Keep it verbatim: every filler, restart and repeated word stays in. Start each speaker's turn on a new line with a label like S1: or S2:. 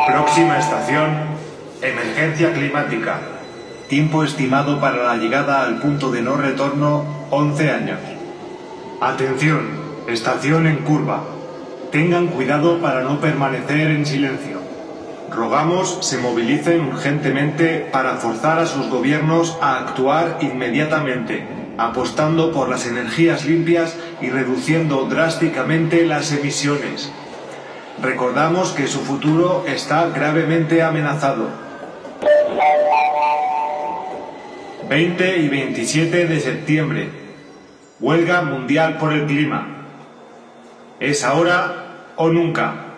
S1: Próxima estación, emergencia climática. Tiempo estimado para la llegada al punto de no retorno, once años. Atención, estación en curva. Tengan cuidado para no permanecer en silencio. Rogamos se movilicen urgentemente para forzar a sus gobiernos a actuar inmediatamente, apostando por las energías limpias y reduciendo drásticamente las emisiones. Recordamos que su futuro está gravemente amenazado. veinte y veintisiete de septiembre. Huelga mundial por el clima. Es ahora o nunca.